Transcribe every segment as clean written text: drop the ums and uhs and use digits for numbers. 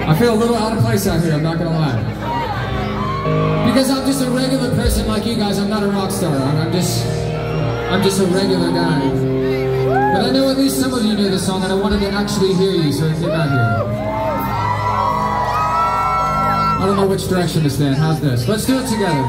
I feel a little out of place out here, I'm not gonna lie. Because I'm just a regular person like you guys. I'm not a rock star. I'm just a regular guy. But I know at least some of you know the song, and I wanted to actually hear you, so I came out here. I don't know which direction to stand. How's this? Let's do it together.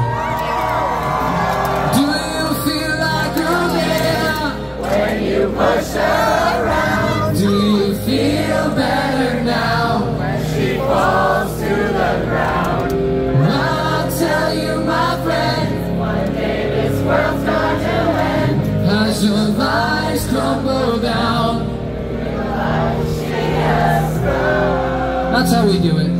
Do you feel like you're there when you push her around? Do you feel better now when she falls to the ground? I'll tell you, my friend, one day this world's going to end. As your lies crumble down, realize she has grown. That's how we do it.